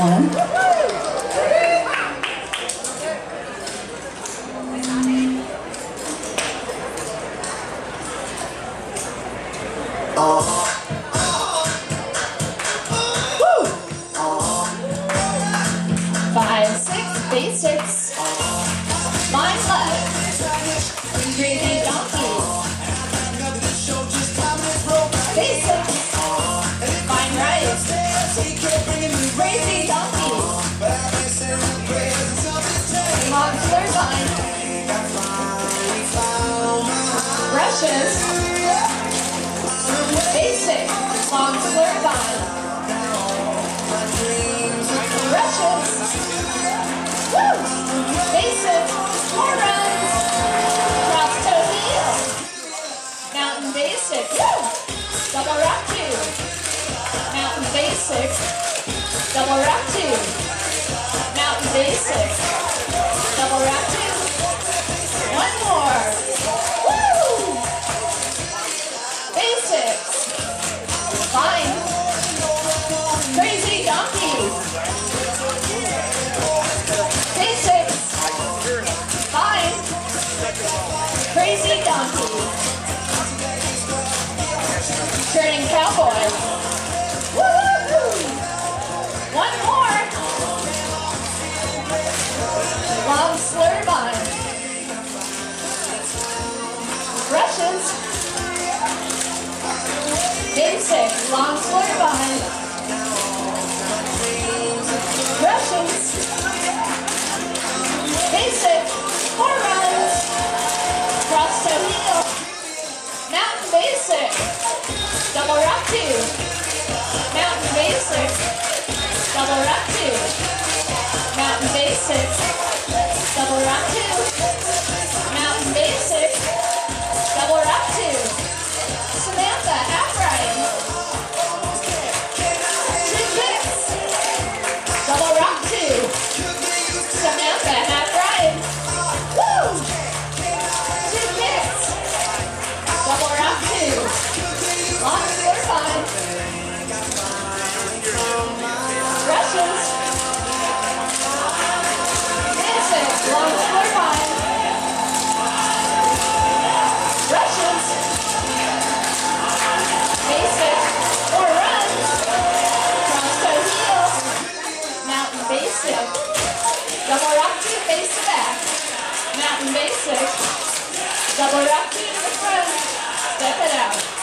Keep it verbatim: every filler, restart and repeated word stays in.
one. Five, six, basics. Line left. Crazy donkey. Basics. Line right. Crazy donkey. Monster line. Brushes. Basic. Long slur line. Brushes. Woo! Basic. More runs. Cross toe heel. Mountain basic. Woo! Double rock two. Mountain basic. Double rock two. Mountain basic. Double rock two. One more. Woo! Basics. Line. Crazy donkey. Basics. Line. Crazy donkey. Turning cowboy. Woo! One more. Long slur line. Brushes. Basic. Long slur line. Brushes. Basic. Four runs. Cross toe heel. Mountain basic. Double rock two. Mountain basic. Double rock two. Mountain basic. Double rock two. Mountain basic. Double rock two. Samantha, half right. Two kicks. Double rock two. Samantha, half right. Woo! Two kicks. Double rock two. Long slur line. Brushes. Basic. Long slur line. Brushes. Basic. Four runs. Cross toe heel. Mountain basic. Double rock two face to back. Mountain basic. Double rock two to the front. Step it out.